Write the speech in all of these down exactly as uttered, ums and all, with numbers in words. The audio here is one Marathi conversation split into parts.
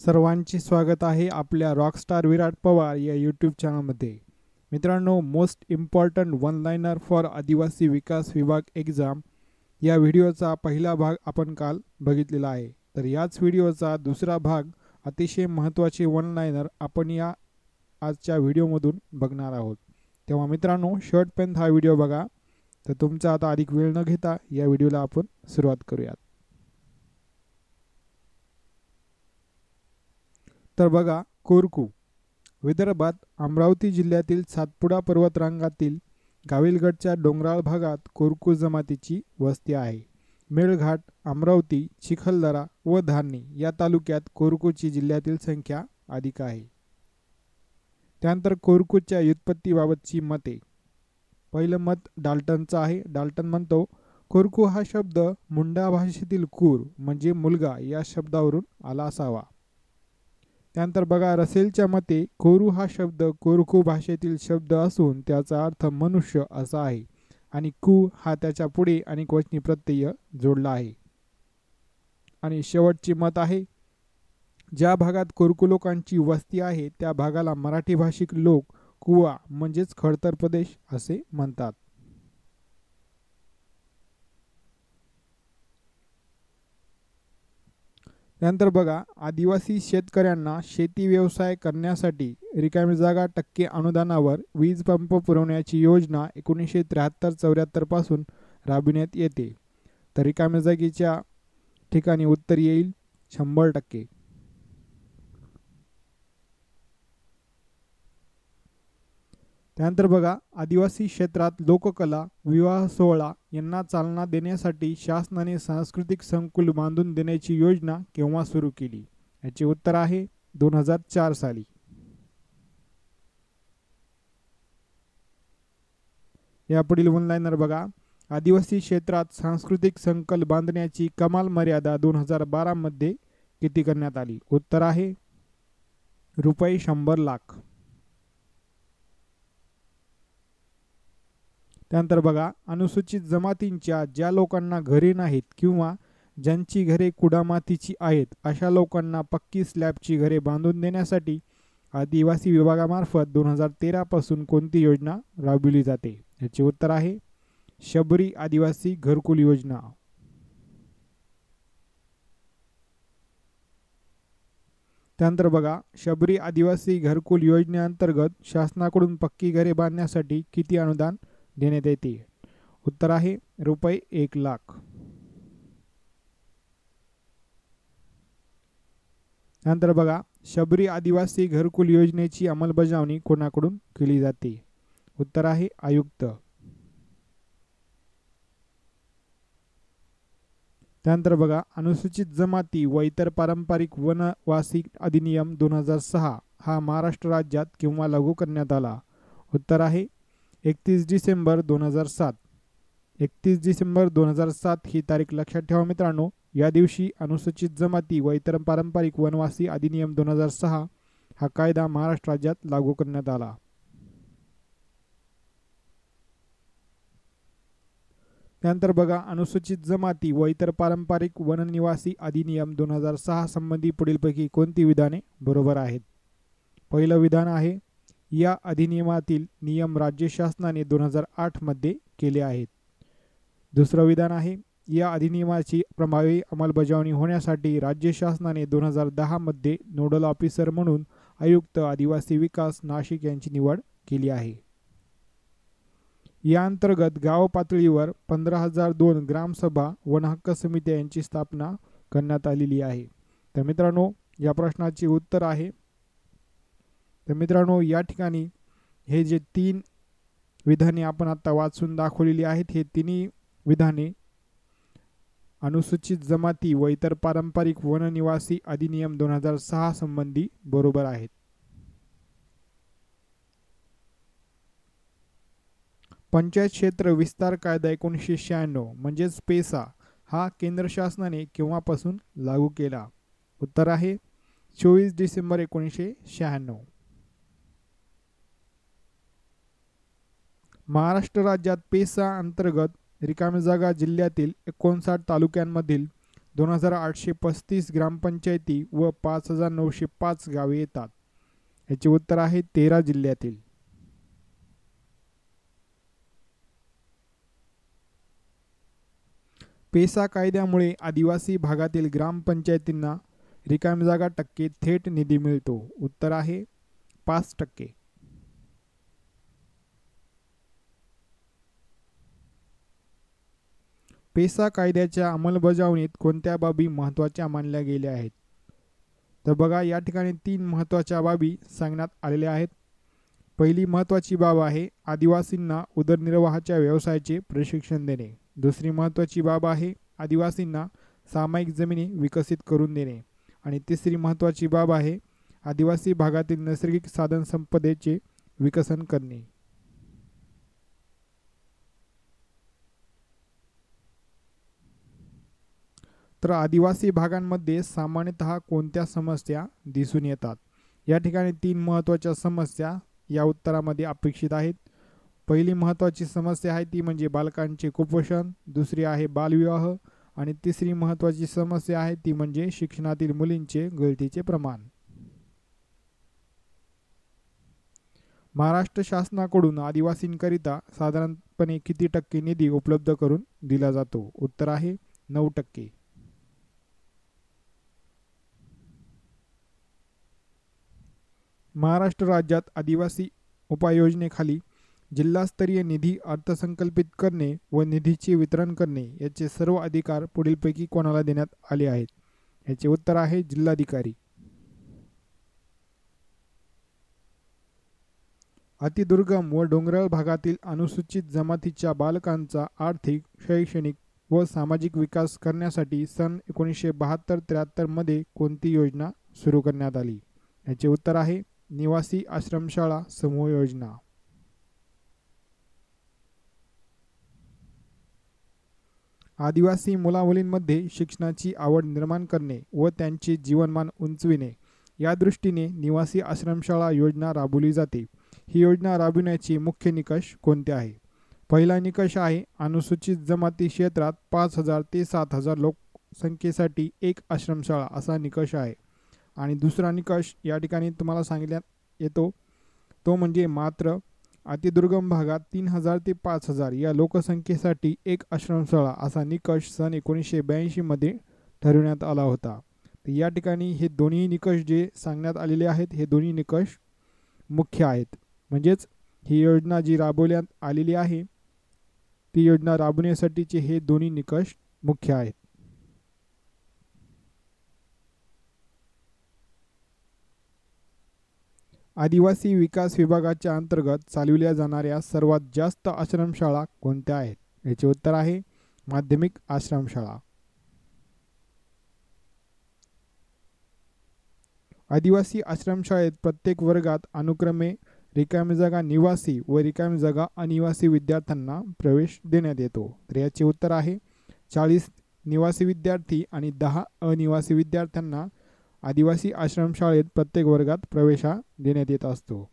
सर्वांचे स्वागत आहे आपल्या रॉकस्टार विराट पवार या यूट्यूब चॅनलमध्ये। मित्रांनो, most important one liner for आदिवासी विकास विभाग एग्जाम या व्हिडिओचा पहिला भाग आपण काल बघितलेला आहे। तर याच व्हिडिओचा दुसरा भाग अतिशय महत्त्वाचे वन लाइनर आपण या आजच्या व्हिडिओमधून बघणार आहोत। तेव्हा मित्रांनो, शेवटपर्यंत हा व्हिडिओ बघा। तर तुमचा आता अधिक वेळ न घेता या व्हिडिओला आपण सुरुवात करूयात। तर बघा, कोरकू विदर्भात अमरावती जिल्ह्यातील सातपुडा पर्वतरांगातील गाविलगडच्या डोंगराळ भागात कोरकू जमातीची वस्ती आहे। मेळघाट, अमरावती, चिखलदरा व धारणी या तालुक्यात कोरकूची जिल्ह्यातील संख्या अधिक आहे। त्यानंतर कोरकूच्या व्युत्पत्तीबाबतची मते। पहिलं मत डाल्टनचं आहे। डाल्टन म्हणतो, कोरकू हा शब्द मुंडा भाषेतील कूर म्हणजे मुलगा या शब्दावरून आला असावा। त्यानंतर बघा, रसेलच्या मते कोरू हा शब्द कोरकू भाषेतील शब्द असून त्याचा अर्थ मनुष्य असा आहे आणि कू हा त्याच्या पुढे अनेकवचनी प्रत्यय जोडला आहे। आणि शेवटचे मत आहे, ज्या भागात कोरकू लोकांची वस्ती आहे त्या भागाला मराठी भाषिक लोक कुवा म्हणजेच खडतर प्रदेश असे म्हणतात। त्यानंतर बघा, आदिवासी शेतकऱ्यांना शेती व्यवसाय करण्यासाठी रिकामी जागा टक्के अनुदानावर वीज पंप पुरवण्याची योजना एकोणीसशे त्र्याहत्तर चौऱ्याहत्तर पासून राबविण्यात येते। तर रिकाम्या जागेच्या ठिकाणी उत्तर येईल शंभर टक्के। त्यानंतर बघा, आदिवासी क्षेत्रात लोककला, विवाह सोहळा यांना चालना देण्यासाठी शासनाने सांस्कृतिक संकुल बांधून देण्याची योजना केव्हा सुरू केली? याचे उत्तर आहे दोन हजार चार साली। यापुढील वन लाइनर बघा, आदिवासी क्षेत्रात सांस्कृतिक संकुल बांधण्याची कमाल मर्यादा दोन हजार बारा मध्ये किती करण्यात आली? उत्तर आहे रुपये शंभर लाख। त्यानंतर बघा, अनुसूचित जमातींच्या ज्या लोकांना घरे नाहीत किंवा ज्यांची घरे कुडामातीची आहेत अशा लोकांना पक्की स्लॅबची घरे बांधून देण्यासाठी आदिवासी विभागामार्फत दोन हजार तेरा पासून कोणती योजना राबविली जाते? याचे उत्तर आहे शबरी आदिवासी घरकुल योजना। त्यानंतर बघा, शबरी आदिवासी घरकुल योजनेअंतर्गत शासनाकडून पक्की घरे बांधण्यासाठी किती अनुदान देण्यात येते? उत्तर आहे रुपये एक लाख। नंतर बघा, शबरी आदिवासी घरकुल योजनेची अंमलबजावणी कोणाकडून केली जाते? उत्तर आहे आयुक्त। त्यानंतर बघा, अनुसूचित जमाती व इतर पारंपरिक वनवासी अधिनियम दोन हजार सहा हा महाराष्ट्र राज्यात केव्हा लागू करण्यात आला? उत्तर आहे एकतीस डिसेंबर दोन हजार सात। एकतीस डिसेंबर दोन हजार सात ही तारीख लक्षात ठेवा मित्रांनो। या दिवशी अनुसूचित जमाती व इतर पारंपरिक वनवासी अधिनियम दोन हजार सहा हा कायदा महाराष्ट्र राज्यात लागू करण्यात आला। त्यानंतर बघा, अनुसूचित जमाती व इतर पारंपरिक वननिवासी अधिनियम दोन हजार सहा संबंधी पुढीलपैकी कोणती विधाने बरोबर आहेत? पहिलं विधान आहे, या अधिनियमातील नियम राज्य शासनाने दोन हजार आठ मध्ये केले आहेत। दुसरं विधान आहे, या अधिनियमाची प्रभावी अंमलबजावणी होण्यासाठी राज्य शासनाने दोन हजार दहा मध्ये नोडल ऑफिसर म्हणून आयुक्त आदिवासी विकास नाशिक यांची निवड केली आहे। या अंतर्गत गाव पातळीवर पंधरा हजार दोन ग्रामसभा वन हक्क समित्या यांची स्थापना करण्यात आलेली आहे। तर मित्रांनो, या प्रश्नाचे उत्तर आहे, तर मित्रांनो या ठिकाणी हे जे तीन विधाने आपण आता वाचून दाखवलेली आहेत हे तिन्ही विधाने अनुसूचित जमाती व इतर पारंपरिक वननिवासी अधिनियम दोन हजार सहा संबंधी बरोबर आहेत। पंचायत क्षेत्र विस्तार कायदा एकोणीसशे शहाण्णव म्हणजेच पेसा हा केंद्र शासनाने केव्हापासून लागू केला? उत्तर आहे चोवीस डिसेंबर एकोणीसशे शहाण्णव। महाराष्ट्र राज्यात पेसा अंतर्गत रिकामी जागा जिल्ह्यातील एकोणसाठ तालुक्यांमधील दोन हजार आठशे पस्तीस ग्रामपंचायती व पाच हजार नऊशे पाच गावे येतात. याचे उत्तर आहे तेरा जिल्ह्यातील. पेसा कायद्यामुळे आदिवासी भागातील ग्रामपंचायतींना रिकामी जागा टक्के थेट निधी मिळतो. उत्तर आहे पाच टक्के. पेसा कायद्याच्या अंमलबजावणीत कोणत्या बाबी महत्त्वाच्या मानल्या गेल्या आहेत? तर बघा, या ठिकाणी तीन महत्त्वाच्या बाबी सांगण्यात आलेल्या आहेत. पहिली महत्त्वाची बाब आहे आदिवासींना उदरनिर्वाहाच्या व्यवसायाचे प्रशिक्षण देणे. दुसरी महत्त्वाची बाब आहे आदिवासींना सामायिक जमिनी विकसित करून देणे. आणि तिसरी महत्त्वाची बाब आहे आदिवासी भागातील नैसर्गिक साधन संपदेचे विकसन करणे. तर आदिवासी भागांमध्ये सामान्यतः कोणत्या समस्या दिसून येतात? या ठिकाणी तीन महत्त्वाच्या समस्या या उत्तरामध्ये अपेक्षित आहेत. पहिली महत्त्वाची समस्या आहे ती म्हणजे बालकांचे कुपोषण, दुसरी आहे बालविवाह आणि तिसरी महत्त्वाची समस्या आहे ती म्हणजे शिक्षणातील मुलींचे गळतीचे प्रमाण. महाराष्ट्र शासनाकडून आदिवासींकरिता साधारणपणे किती टक्के निधी उपलब्ध करून दिला जातो? उत्तर आहे नऊ टक्के. महाराष्ट्र राज्यात आदिवासी उपाययोजनेखाली जिल्हास्तरीय निधी अर्थसंकल्पित करणे व निधीचे वितरण करणे याचे सर्व अधिकार पुढीलपैकी कोणाला देण्यात आले आहेत? याचे उत्तर आहे जिल्हाधिकारी. अतिदुर्गम व डोंगराळ भागातील अनुसूचित जमातीच्या बालकांचा आर्थिक, शैक्षणिक व सामाजिक विकास करण्यासाठी सन एकोणीसशे बहात्तर त्र्याहत्तर मध्ये कोणती योजना सुरू करण्यात आली? याचे उत्तर आहे निवासी आश्रमशाळा समूह योजना. आदिवासी मुलामुलींमध्ये शिक्षणाची आवड निर्माण करणे व त्यांचे जीवनमान उंचविणे या दृष्टीने निवासी आश्रमशाळा योजना राबवली जाते. ही योजना राबविण्याचे मुख्य निकष कोणते आहे? पहिला निकष आहे अनुसूचित जमाती क्षेत्रात पाच हजार ते सात हजार लोकसंख्येसाठी एक आश्रमशाळा असा निकष आहे. आणि दुसरा निकष या ठिकाणी तुम्हाला सांगण्यात येतो तो म्हणजे मात्र अतिदुर्गम भागात तीन हजार ते पाच हजार या लोकसंख्येसाठी एक आश्रमशाळा असा निकष सन एकोणीसशे ब्याऐंशी मध्ये ठरवण्यात आला होता. तर या ठिकाणी हे दोन्ही निकष जे सांगण्यात आलेले आहेत हे दोन्ही निकष मुख्य आहेत. म्हणजेच ही योजना जी राबवण्यात आलेली आहे ती योजना राबवण्यासाठीचे हे दोन्ही निकष मुख्य आहेत. आदिवासी विकास विभागाच्या अंतर्गत चालविल्या जाणाऱ्या सर्वात जास्त आश्रमशाळा कोणत्या आहेत? याचे उत्तर आहे माध्यमिक आश्रमशाळा. आदिवासी आश्रमशाळेत प्रत्येक वर्गात अनुक्रमे रिकामी जागा निवासी व रिकामी जागा अनिवासी विद्यार्थ्यांना प्रवेश देण्यात येतो. तर याचे उत्तर आहे चाळीस निवासी विद्यार्थी आणि दहा अनिवासी विद्यार्थ्यांना आदिवासी आश्रमशाळेत प्रत्येक वर्गात प्रवेश देण्यात येत असतो.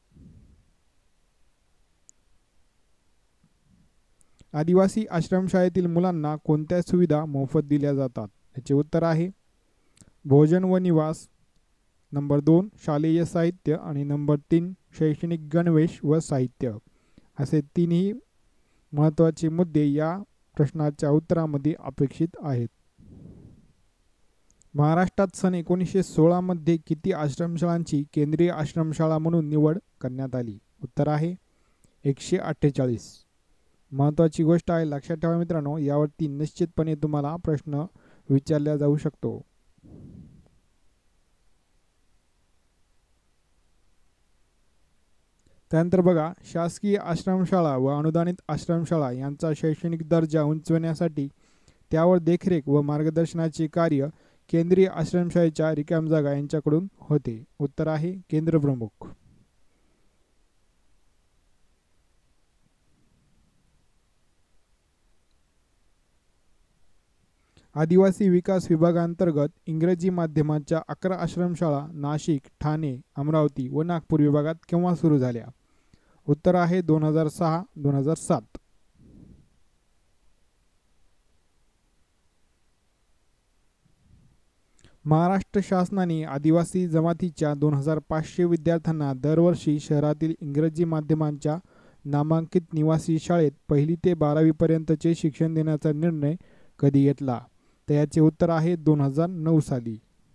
आदिवासी आश्रमशाळेतील मुलांना कोणत्या सुविधा मोफत दिल्या जातात? याचे उत्तर आहे भोजन व निवास, नंबर दोन शालेय साहित्य आणि नंबर तीन शैक्षणिक गणवेश व साहित्य. असे तीनही महत्त्वाचे मुद्दे या प्रश्नाच्या उत्तरामध्ये अपेक्षित आहेत. महाराष्ट्रात सन एकोणीसशे सोळा मध्ये किती आश्रमशाळांची केंद्रीय आश्रमशाळा म्हणून निवड करण्यात आली? उत्तर आहे एकशे अठ्ठेचाळीस. महत्त्वाची गोष्ट आहे, लक्षात ठेवा मित्रांनो, यावरती निश्चितपणे तुम्हाला प्रश्न विचारला जाऊ शकतो. त्यानंतर बघा, शासकीय आश्रमशाळा व अनुदानित आश्रमशाळा यांचा शैक्षणिक दर्जा उंचवण्यासाठी त्यावर देखरेख व मार्गदर्शनाचे कार्य केंद्रीय आश्रमशाळेच्या रिकाम जागा यांच्याकडून होते. उत्तर आहे केंद्र प्रमुख. आदिवासी विकास विभागांतर्गत इंग्रजी माध्यमाच्या अकरा आश्रमशाळा नाशिक, ठाणे, अमरावती व नागपूर विभागात केव्हा सुरू झाल्या? उत्तर आहे दोन हजार सहा दोन हजार सात. महाराष्ट्र शासनाने आदिवासी जमातीच्या दोन हजार पाचशे विद्यार्थ्यांना दरवर्षी शहरातील इंग्रजी माध्यमांच्या नामांकित निवासी शाळेत पहिली ते बारावीपर्यंतचे शिक्षण देण्याचा निर्णय कधी घेतला? तर याचे उत्तर आहे दोन हजार नऊ साली.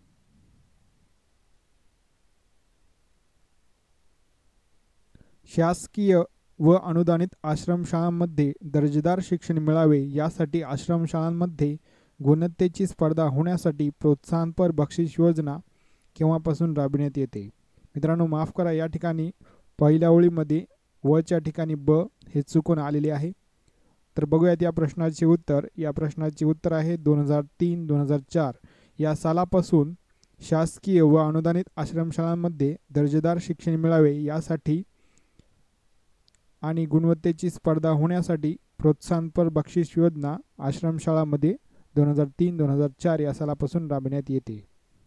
शासकीय व अनुदानित आश्रमशाळांमध्ये दर्जेदार शिक्षण मिळावे यासाठी आश्रमशाळांमध्ये गुणवत्तेची स्पर्धा होण्यासाठी प्रोत्साहनपर बक्षीस योजना केव्हापासून राबविण्यात येते? मित्रांनो माफ करा, या ठिकाणी पहिल्या ओळीमध्ये वच्या ठिकाणी ब हे चुकून आलेले आहे. तर बघूयात या प्रश्नाचे उत्तर. या प्रश्नाचे उत्तर आहे दोन हजार तीन दोन हजार चार या सालापासून शासकीय व अनुदानित आश्रमशाळांमध्ये दर्जेदार शिक्षण मिळावे यासाठी आणि गुणवत्तेची स्पर्धा होण्यासाठी प्रोत्साहनपर बक्षीस योजना आश्रमशाळांमध्ये दोन हजार तीन दोन हजार चार या सालापासून राबविण्यात येते.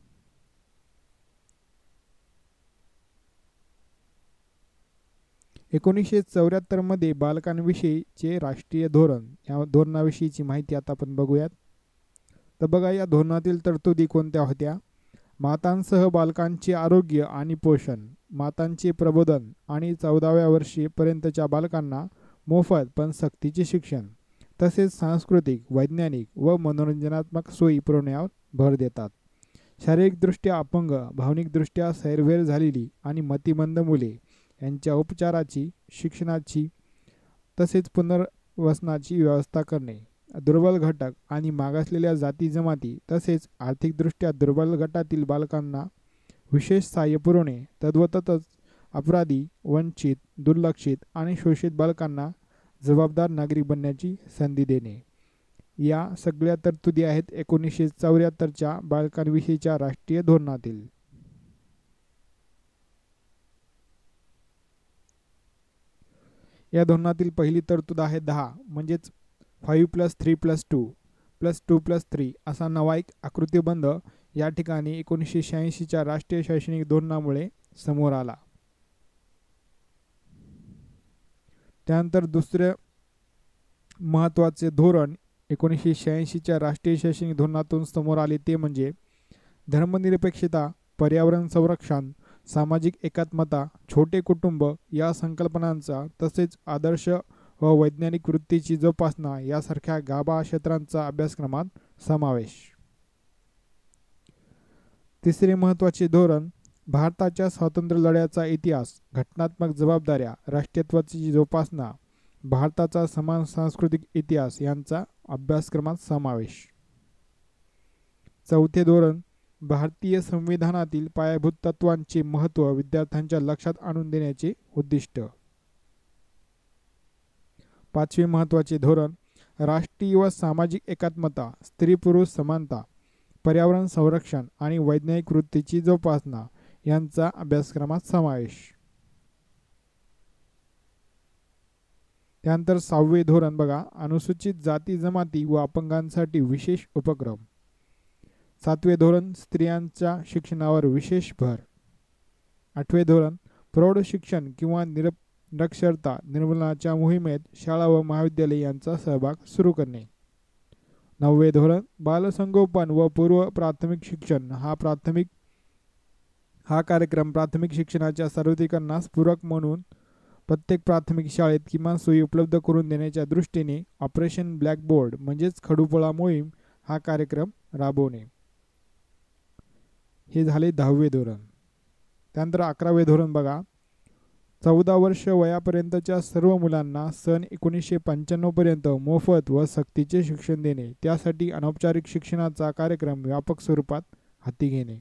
एकोणीसशे चौऱ्याहत्तर मध्ये बालकांविषयीचे राष्ट्रीय धोरण, या धोरणाविषयीची माहिती आता आपण बघूयात. तर बघा, या धोरणातील तरतुदी कोणत्या होत्या? मातांसह बालकांचे आरोग्य आणि पोषण, मातांचे प्रबोधन आणि चौदाव्या वर्षीपर्यंतच्या बालकांना मोफत पण सक्तीचे शिक्षण, तसेच सांस्कृतिक, वैज्ञानिक व मनोरंजनात्मक सोयी पुरवण्यावर भर देतात. शारीरिकदृष्ट्या अपंग, भावनिकदृष्ट्या सैरभैर झालेली आणि मतिमंद मुले यांच्या उपचाराची, शिक्षणाची तसेच पुनर्वसनाची व्यवस्था करणे, दुर्बल घटक आणि मागासलेल्या जाती जमाती तसेच आर्थिकदृष्ट्या दुर्बल गटातील बालकांना विशेष सहाय्य पुरवणे, तद्वतच अपराधी, वंचित, दुर्लक्षित आणि शोषित बालकांना जबाबदार नागरिक बनण्याची संधी देणे, या सगळ्या तरतुदी आहेत एकोणीसशे चौऱ्याहत्तरच्या बालकांविषयीच्या राष्ट्रीय धोरणातील. या धोरणातील पहिली तरतूद आहे दहा, म्हणजेच five plus three plus two plus two plus three असा नवा एक आकृतिबंध या ठिकाणी एकोणीसशे शहाऐंशीच्या राष्ट्रीय शैक्षणिक धोरणामुळे समोर आला. त्यानंतर दुसरे महत्त्वाचे धोरण एकोणीसशे शहाऐंशीच्या राष्ट्रीय शैक्षणिक धोरणातून समोर आले ते म्हणजे धर्मनिरपेक्षता, पर्यावरण संरक्षण, सामाजिक एकात्मता, छोटे कुटुंब या संकल्पनांचा तसेच आदर्श व वैज्ञानिक वृत्तीची जोपासना यासारख्या गाभा क्षेत्रांचा अभ्यासक्रमात समावेश. तिसरे महत्त्वाचे धोरण भारताच्या स्वातंत्र्य लढ्याचा इतिहास, घटनात्मक जबाबदाऱ्या, राष्ट्रीयत्वाची जोपासना, भारताचा समान सांस्कृतिक इतिहास यांचा अभ्यासक्रमात समावेश. चौथे धोरण भारतीय संविधानातील पायाभूत तत्वांचे महत्त्व विद्यार्थ्यांच्या लक्षात आणून देण्याचे उद्दिष्ट. पाचवे महत्त्वाचे धोरण राष्ट्रीय व सामाजिक एकात्मता, स्त्री पुरुष समानता, पर्यावरण संरक्षण आणि वैज्ञानिक वृत्तीची जोपासना यांचा अभ्यासक्रमात समावेश. त्यानंतर सहावे धोरण बघा, अनुसूचित जाती जमाती व अपंगांसाठी विशेष उपक्रम. सातवे धोरण स्त्रियांच्या शिक्षणावर विशेष भर. आठवे धोरण प्रौढ शिक्षण किंवा निरक्षरता निर्मूलनाच्या मोहिमेत शाळा व महाविद्यालय यांचा सहभाग सुरू करणे. नववे धोरण बालसंगोपन व पूर्व प्राथमिक शिक्षण. हा प्राथमिक हा कार्यक्रम प्राथमिक शिक्षणाच्या सर्वत्रीकरणास पूरक म्हणून प्रत्येक प्राथमिक शाळेत किमान सोयी उपलब्ध करून देण्याच्या दृष्टीने ऑपरेशन ब्लॅकबोर्ड म्हणजेच खडूपोळा मोहीम हा कार्यक्रम राबवणे. हे झाले दहावे धोरण. त्यानंतर अकरावे धोरण बघा, चौदा वर्ष वयापर्यंतच्या सर्व मुलांना सन एकोणीसशे पंच्याण्णव पर्यंत मोफत व सक्तीचे शिक्षण देणे, त्यासाठी अनौपचारिक शिक्षणाचा कार्यक्रम व्यापक स्वरूपात हाती घेणे.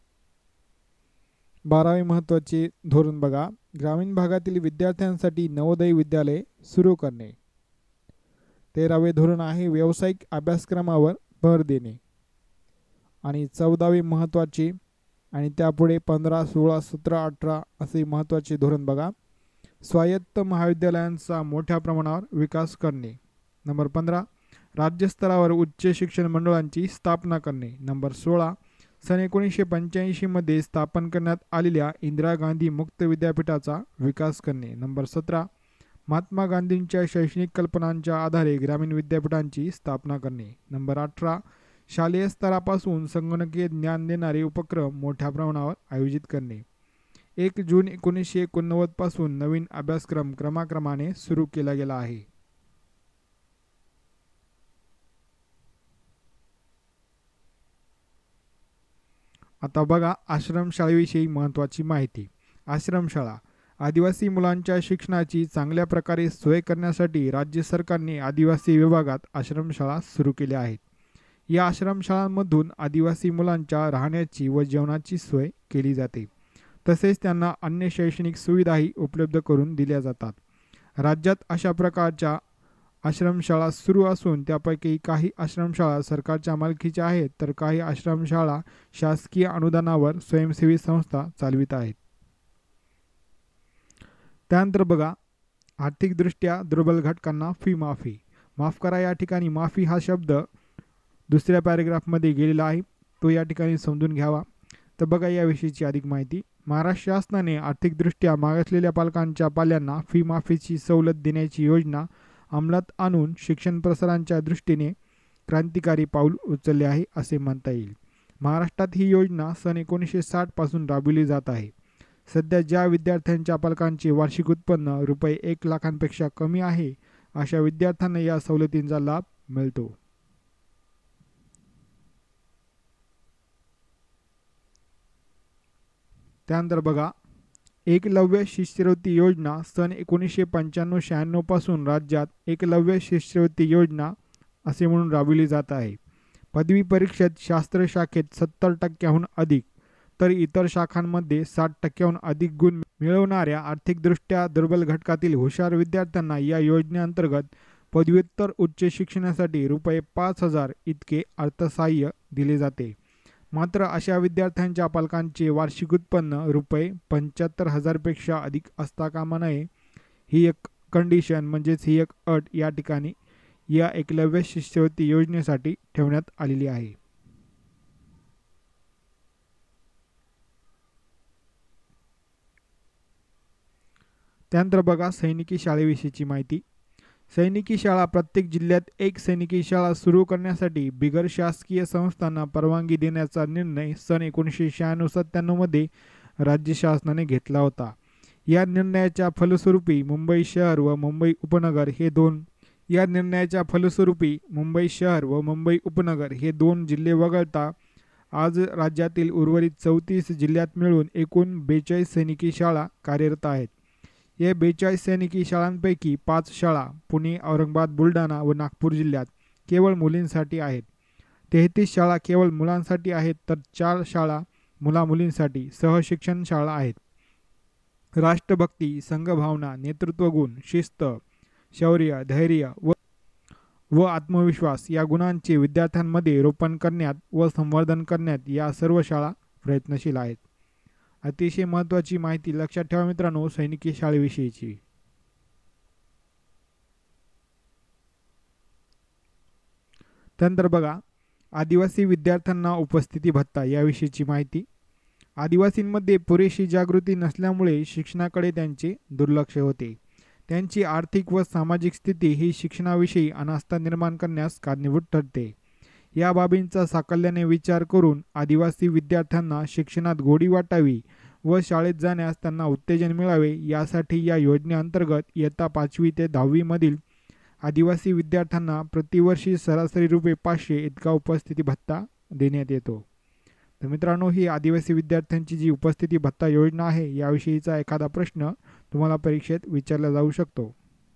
बारावे महत्त्वाचे धोरण बघा, ग्रामीण भागातील विद्यार्थ्यांसाठी नवोदय विद्यालय सुरू करणे. तेरावे धोरण आहे व्यावसायिक अभ्यासक्रमावर भर देणे. आणि चौदावे महत्त्वाचे आणि त्यापुढे पंधरा सोळा सतरा अठरा असे महत्त्वाचे धोरण बघा, स्वायत्त महाविद्यालयांचा मोठ्या प्रमाणावर विकास करणे. नंबर पंधरा राज्यस्तरावर उच्च शिक्षण मंडळांची स्थापना करणे. नंबर सोळा सन एकोणीसशे पंच्याऐंशी मध्ये स्थापन करण्यात आलेल्या इंदिरा गांधी मुक्त विद्यापीठाचा विकास करणे. नंबर सतरा महात्मा गांधींच्या शैक्षणिक कल्पनांच्या आधारे ग्रामीण विद्यापीठांची स्थापना करणे. नंबर अठरा शालेय स्तरापासून संगणकीय ज्ञान देणारे उपक्रम मोठ्या प्रमाणावर आयोजित करणे. एक जून एकोणीसशे एकोणनव्वद पासून नवीन अभ्यासक्रम क्रमाक्रमाने सुरू केला गेला आहे. आता बघा आश्रमशाळेविषयी महत्त्वाची माहिती. आश्रमशाळा आदिवासी मुलांच्या शिक्षणाची चांगल्या प्रकारे सोय करण्यासाठी राज्य सरकारने आदिवासी विभागात आश्रमशाळा सुरू केल्या आहेत. या आश्रमशाळांमधून आदिवासी मुलांच्या राहण्याची व जेवणाची सोय केली जाते. तसेच त्यांना अन्य शैक्षणिक सुविधाही उपलब्ध करून दिल्या जातात. राज्यात अशा प्रकारच्या आश्रमशाळा सुरू असून त्यापैकी काही आश्रमशाळा सरकारच्या मालकीच्या आहेत, तर काही आश्रमशाळा शासकीय अनुदानावर स्वयंसेवी संस्था चालवित आहेत. त्यानंतर बघा आर्थिकदृष्ट्या दुर्बल घटकांना फी माफी. माफ करा, या ठिकाणी माफी हा शब्द दुसऱ्या पॅरेग्राफमध्ये गेलेला आहे, तो या ठिकाणी समजून घ्यावा. तर बघा याविषयीची अधिक माहिती. महाराष्ट्र शासनाने आर्थिकदृष्ट्या मागासलेल्या पालकांच्या पाल्यांना फी माफीची सवलत देण्याची योजना अंमलात आणून शिक्षण प्रसारांच्या दृष्टीने क्रांतिकारी पाऊल उचलले आहे असे म्हणता येईल. महाराष्ट्रात ही योजना सन एकोणीसशे साठ पासून राबविली जात आहे. सध्या ज्या विद्यार्थ्यांच्या पालकांचे वार्षिक उत्पन्न रुपये एक लाखांपेक्षा कमी आहे अशा विद्यार्थ्यांना या सवलतींचा लाभ मिळतो. त्यानंतर बघा एकलव्य शिष्यवृत्ती योजना सन एकोणीसशे पंच्याण्णव शहाण्णव पासून राज्यात एकलव्य शिष्यवृत्ती योजना असे म्हणून राबविली जात आहे. पदवी परीक्षेत शास्त्र शाखेत सत्तर टक्क्याहून अधिक तर इतर शाखांमध्ये साठ टक्क्याहून अधिक गुण मिळवणाऱ्या आर्थिकदृष्ट्या दुर्बल घटकातील हुशार विद्यार्थ्यांना या योजनेअंतर्गत पदव्युत्तर उच्च शिक्षणासाठी रुपये पाच हजार इतके अर्थसहाय्य दिले जाते. मात्र अशा विद्यार्थ्यांच्या पालकांचे वार्षिक उत्पन्न रुपये पंच्याहत्तर हजारपेक्षा अधिक असता कामा नये. ही एक कंडिशन म्हणजेच ही एक अट या ठिकाणी या एकलव्य शिष्यवृत्ती योजनेसाठी ठेवण्यात आलेली आहे. त्यानंतर बघा सैनिकी शाळेविषयीची माहिती. सैनिकी शाळा प्रत्येक जिल्ह्यात एक सैनिकी शाळा सुरू करण्यासाठी बिगर शासकीय संस्थांना परवानगी देण्याचा निर्णय सन एकोणीसशे शहाण्णव सत्त्याण्णवमध्ये राज्य शासनाने घेतला होता. या निर्णयाच्या फलस्वरूपी मुंबई शहर व मुंबई उपनगर हे दोन या निर्णयाच्या फलस्वरूपी मुंबई शहर व मुंबई उपनगर हे दोन जिल्हे वगळता आज राज्यातील उर्वरित चौतीस जिल्ह्यात मिळून एकूण बेचाळीस सैनिकी शाळा कार्यरत आहेत. या बेचाळीस सैनिकी शाळांपैकी पाच शाळा पुणे, औरंगाबाद, बुलढाणा व नागपूर जिल्ह्यात केवळ मुलींसाठी आहेत. तेहतीस शाळा केवळ मुलांसाठी आहेत, तर चार शाळा मुला-मुलींसाठी सहशिक्षण शाळा आहेत. राष्ट्रभक्ती, संघभावना, नेतृत्वगुण, शिस्त, शौर्य, धैर्य व व आत्मविश्वास या गुणांचे विद्यार्थ्यांमध्ये रोपण करण्यात व संवर्धन करण्यात या सर्व शाळा प्रयत्नशील आहेत. अतिशय महत्त्वाची माहिती लक्षात ठेवा मित्रांनो सैनिकी शाळेविषयीची. त्यानंतर बघा आदिवासी विद्यार्थ्यांना उपस्थिती भत्ता याविषयीची माहिती. आदिवासींमध्ये पुरेशी जागृती नसल्यामुळे शिक्षणाकडे त्यांचे दुर्लक्ष होते. त्यांची आर्थिक व सामाजिक स्थिती ही शिक्षणाविषयी अनास्था निर्माण करण्यास कारणीभूत ठरते. या बाबींचा साकल्याने विचार करून आदिवासी विद्यार्थ्यांना शिक्षणात गोडी वाटावी व शाळेत जाण्यास त्यांना उत्तेजन मिळावे यासाठी या योजनेअंतर्गत इयत्ता पाचवी ते दहावी मधील आदिवासी विद्यार्थ्यांना प्रतिवर्षी सरासरी रुपये पाचशे इतका उपस्थिती भत्ता देण्यात येतो. तर मित्रांनो ही आदिवासी विद्यार्थ्यांची जी उपस्थिती भत्ता योजना आहे याविषयीचा एखादा प्रश्न तुम्हाला परीक्षेत विचारला जाऊ शकतो.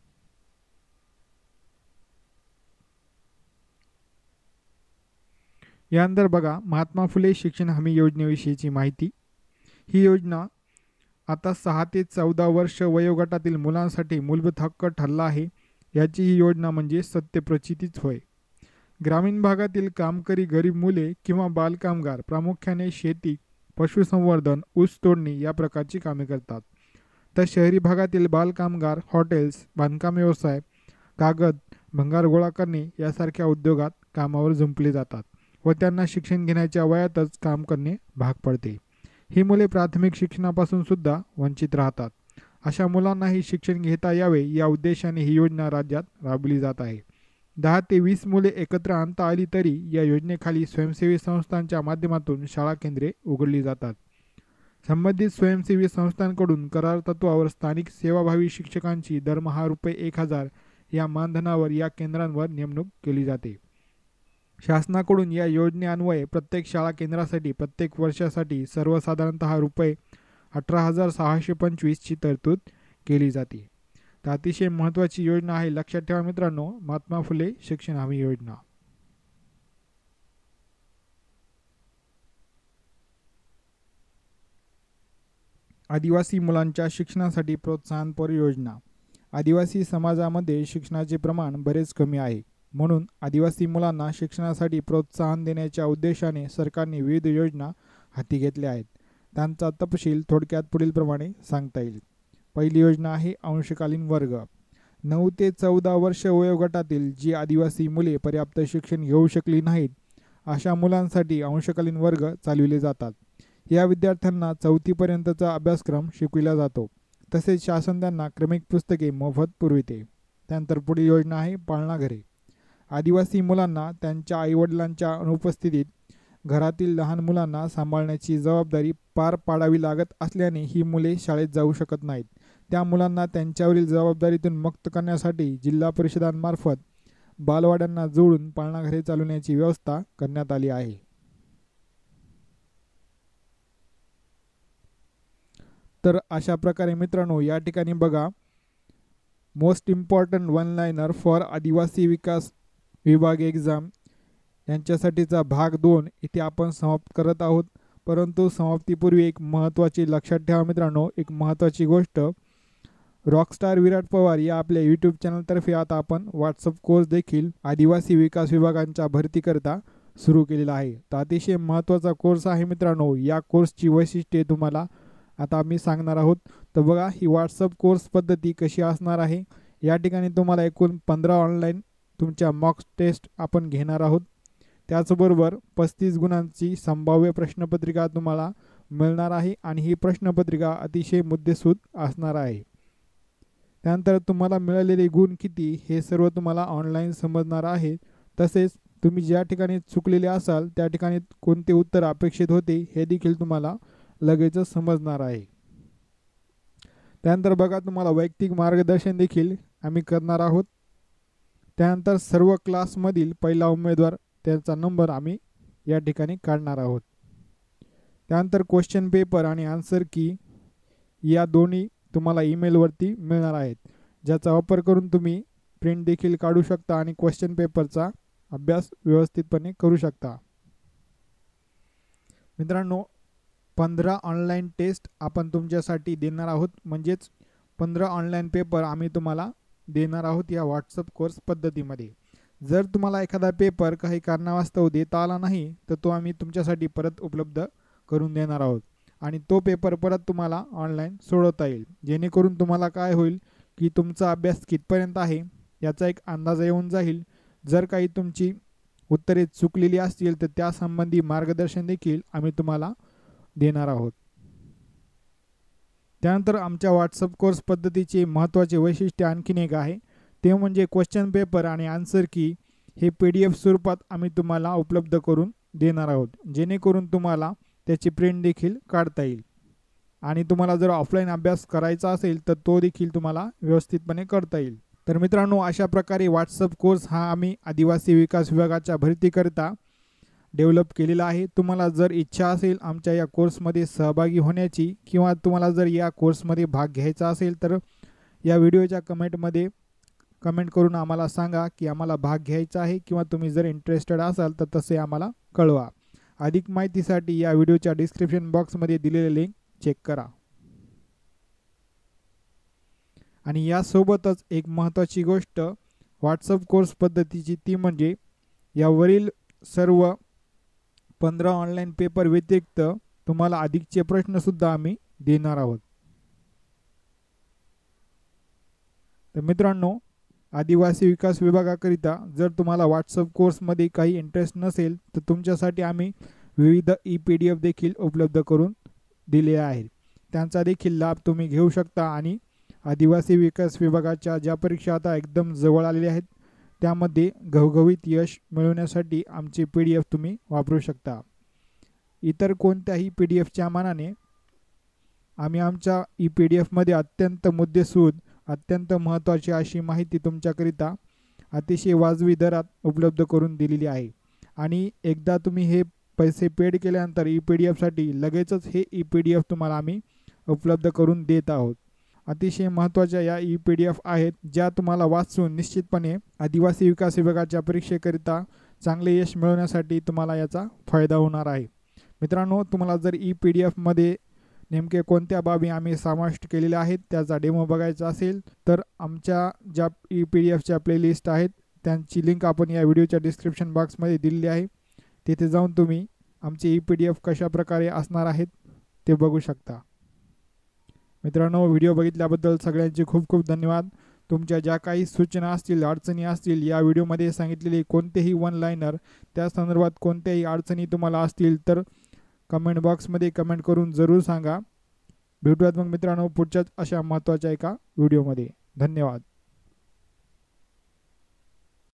यानंतर बघा महात्मा फुले शिक्षण हमी योजनेविषयीची माहिती. ही योजना आता सहा ते चौदा वर्ष वयोगटातील मुलांसाठी मूलभूत हक्क ठरला आहे. याची ही योजना म्हणजे सत्यप्रचितीच होय. ग्रामीण भागातील कामकरी गरीब मुले किंवा बालकामगार प्रामुख्याने शेती, पशुसंवर्धन, ऊस तोडणी या प्रकारची कामे करतात. तर शहरी भागातील बालकामगार हॉटेल्स, बांधकाम व्यवसाय, कागद, भंगार गोळा करणे यासारख्या उद्योगात कामावर जुंपले जातात व त्यांना शिक्षण घेण्याच्या वयातच काम करणे भाग पडते. ही मुले प्राथमिक शिक्षणापासून सुद्धा वंचित राहतात. अशा मुलांनाही शिक्षण घेता यावे या उद्देशाने ही योजना राज्यात राबवली जात आहे. दहा ते वीस मुले एकत्र आणता आली तरी या योजनेखाली स्वयंसेवी संस्थांच्या माध्यमातून शाळा केंद्रे उघडली जातात. संबंधित स्वयंसेवी संस्थांकडून करार तत्वावर स्थानिक सेवाभावी शिक्षकांची दरमहा रुपये एक हजार या मानधनावर या केंद्रांवर नेमणूक केली जाते. शासनाकडून या योजनेअन्वये प्रत्येक शाळा केंद्रासाठी प्रत्येक वर्षासाठी सर्वसाधारणतः रुपये अठरा हजार सहाशे पंचवीसची तरतूद केली जाते. तर अतिशय महत्त्वाची योजना आहे, लक्षात ठेवा मित्रांनो, महात्मा फुले शिक्षण हमी योजना. आदिवासी मुलांच्या शिक्षणासाठी प्रोत्साहनपर योजना. आदिवासी समाजामध्ये शिक्षणाचे प्रमाण बरेच कमी आहे. म्हणून आदिवासी मुलांना शिक्षणासाठी प्रोत्साहन देण्याच्या उद्देशाने सरकारने विविध योजना हाती घेतल्या आहेत. त्यांचा तपशील थोडक्यात पुढीलप्रमाणे सांगता येईल. पहिली योजना आहे अंशकालीन वर्ग. नऊ ते चौदा वर्ष वयोगटातील जी आदिवासी मुले पर्याप्त शिक्षण घेऊ शकली नाहीत अशा मुलांसाठी अंशकालीन वर्ग चालविले जातात. या विद्यार्थ्यांना चौथीपर्यंतचा अभ्यासक्रम शिकविला जातो. तसेच शासन त्यांना क्रमिक पुस्तके मोफत पुरविते. त्यानंतर पुढील योजना आहे पाळणाघरे. आदिवासी मुलांना त्यांच्या आईवडिलांच्या अनुपस्थितीत घरातील लहान मुलांना सांभाळण्याची जबाबदारी पार पाडावी लागत असल्याने ही मुले शाळेत जाऊ शकत नाहीत. त्या मुलांना त्यांच्यावरील जबाबदारीतून मुक्त करण्यासाठी जिल्हा परिषदांमार्फत बालवाड्यांना जोडून पाळणाघरे चालवण्याची व्यवस्था करण्यात आली आहे. तर अशा प्रकारे मित्रांनो या ठिकाणी बघा, most important one liner for आदिवासी विकास विभाग एक्झाम यांच्यासाठीचा भाग दोन इथे आपण समाप्त करत आहोत. परंतु समाप्तीपूर्वी एक महत्त्वाची लक्षात ठेवा मित्रांनो, एक महत्त्वाची गोष्ट, रॉकस्टार विराट पवार या आपल्या यूट्यूब चॅनलतर्फे आता आपण व्हॉट्सअप कोर्स देखील आदिवासी विकास विभागांच्या भरतीकरता सुरू केलेला आहे. तर अतिशय महत्त्वाचा कोर्स आहे मित्रांनो. या कोर्सची वैशिष्ट्ये तुम्हाला आता आम्ही सांगणार आहोत. तर बघा, ही व्हॉट्सअप कोर्स पद्धती कशी असणार आहे. या ठिकाणी तुम्हाला एकूण पंधरा ऑनलाईन तुमच्या मॉक टेस्ट आपण घेणार आहोत. त्याचबरोबर पस्तीस गुणांची संभाव्य प्रश्नपत्रिका तुम्हाला मिळणार आहे आणि ही प्रश्नपत्रिका अतिशय मुद्देसूद असणार आहे. त्यानंतर तुम्हाला मिळालेले गुण किती हे सर्व तुम्हाला ऑनलाईन समजणार आहे. तसेच तुम्ही ज्या ठिकाणी चुकलेले असाल त्या ठिकाणी कोणते उत्तर अपेक्षित होते हे देखील तुम्हाला लगेचच समजणार आहे. त्यानंतर बघा, तुम्हाला वैयक्तिक मार्गदर्शन देखील आम्ही करणार आहोत. त्यानंतर सर्व क्लासमधील पहिला उमेदवार त्यांचा नंबर आम्ही या ठिकाणी काढणार आहोत. त्यानंतर क्वेश्चन पेपर आणि आन्सर की या दोन्ही तुम्हाला ईमेलवरती मिळणार आहेत, ज्याचा वापर करून तुम्ही प्रिंट देखील काढू शकता आणि क्वेश्चन पेपरचा अभ्यास व्यवस्थितपणे करू शकता. मित्रांनो, पंधरा ऑनलाईन टेस्ट आपण तुमच्यासाठी देणार आहोत, म्हणजेच पंधरा ऑनलाईन पेपर आम्ही तुम्हाला देणार आहोत या व्हॉट्सअप कोर्स पद्धतीमध्ये. जर तुम्हाला एखादा पेपर काही कारणावास्तव देता आला नाही तर तो आम्ही तुमच्यासाठी परत उपलब्ध करून देणार आहोत आणि तो पेपर परत तुम्हाला ऑनलाईन सोडवता येईल, जेणेकरून तुम्हाला काय होईल की तुमचा अभ्यास कितपर्यंत आहे याचा एक अंदाज येऊन जाईल. जर काही तुमची उत्तरे चुकलेली असतील तर त्यासंबंधी मार्गदर्शन देखील आम्ही तुम्हाला देणार आहोत. त्यानंतर आमच्या व्हॉट्सअप कोर्स पद्धतीचे महत्त्वाचे वैशिष्ट्य आणखीन एक आहे, ते म्हणजे क्वेश्चन पेपर आणि आन्सर की हे पी डी एफ स्वरूपात आम्ही तुम्हाला उपलब्ध करून देणार आहोत, जेणेकरून तुम्हाला त्याची प्रिंट देखील काढता येईल आणि तुम्हाला जर ऑफलाईन अभ्यास करायचा असेल तर तो देखील तुम्हाला व्यवस्थितपणे करता येईल. तर मित्रांनो, अशा प्रकारे व्हॉट्सअप कोर्स हा आम्ही आदिवासी विकास विभागाच्या भरतीकरिता डेव्हलप केलेला आहे. तुम्हाला जर इच्छा असेल आमच्या या कोर्समध्ये सहभागी होण्याची किंवा तुम्हाला जर या कोर्समध्ये भाग घ्यायचा असेल तर या व्हिडिओच्या कमेंटमध्ये कमेंट करून आम्हाला सांगा की आम्हाला भाग घ्यायचा आहे किंवा तुम्ही जर इंटरेस्टेड असाल तर तसे आम्हाला कळवा. अधिक माहितीसाठी या व्हिडिओच्या डिस्क्रिप्शन बॉक्समध्ये दिलेले लिंक चेक करा. आणि यासोबतच एक महत्त्वाची गोष्ट व्हॉट्सअप कोर्स पद्धतीची, ती म्हणजे यावरील सर्व पंधरा ऑनलाईन पेपर व्यतिरिक्त तुम्हाला अधिकचे प्रश्नसुद्धा आम्ही देणार आहोत. तर मित्रांनो, आदिवासी विकास विभागाकरिता जर तुम्हाला व्हॉट्सअप कोर्समध्ये काही इंटरेस्ट नसेल तर तुमच्यासाठी आम्ही विविध ई पी डी एफ देखील उपलब्ध करून दिले आहेत. त्यांचा देखील लाभ तुम्ही घेऊ शकता आणि आदिवासी विकास विभागाच्या ज्या परीक्षा आता एकदम जवळ आलेल्या आहेत त्यामध्ये घवघवीत यश मिळवण्यासाठी आमचे पी डी एफ तुम्ही वापरू शकता. इतर कोणत्याही पी डी एफच्या मानाने आम्ही आमच्या ई पी डी एफमध्ये अत्यंत मुद्देसूद अत्यंत महत्त्वाची अशी माहिती तुमच्याकरिता अतिशय वाजवी दरात उपलब्ध करून दिलेली आहे. आणि एकदा तुम्ही हे पैसे पेड केल्यानंतर ई पी डी एफसाठी लगेचच हे ई पी डी एफ तुम्हाला आम्ही उपलब्ध करून देत आहोत. अतिशय महत्त्वाच्या या ई पी डी एफ आहेत ज्या तुम्हाला वाचून निश्चितपणे आदिवासी विकास विभागाच्या परीक्षेकरिता चांगले यश मिळवण्यासाठी तुम्हाला याचा फायदा होणार आहे. मित्रांनो, तुम्हाला जर ई पी डी एफमध्ये नेमके कोणत्या बाबी आम्ही समाविष्ट केलेल्या आहेत त्याचा डेमो बघायचा असेल तर आमच्या ज्या ई पी डी एफच्या प्लेलिस्ट आहेत त्यांची लिंक आपण या व्हिडिओच्या डिस्क्रिप्शन बॉक्समध्ये दिलेली आहे. तिथे जाऊन तुम्ही आमचे ई पी डी एफ कशा प्रकारे असणार आहेत ते बघू शकता. मित्रांनो, व्हिडिओ बघितल्याबद्दल सगळ्यांचे खूप खूप धन्यवाद. तुमच्या ज्या काही सूचना असतील अडचणी असतील या व्हिडिओमध्ये सांगितलेले कोणतेही वन लाईनर त्या संदर्भात कोणत्याही अडचणी तुम्हाला असतील तर कमेंट बॉक्समध्ये कमेंट करून जरूर सांगा. भेटूयात मग मित्रांनो पुढच्याच अशा महत्त्वाच्या एका व्हिडिओमध्ये. धन्यवाद.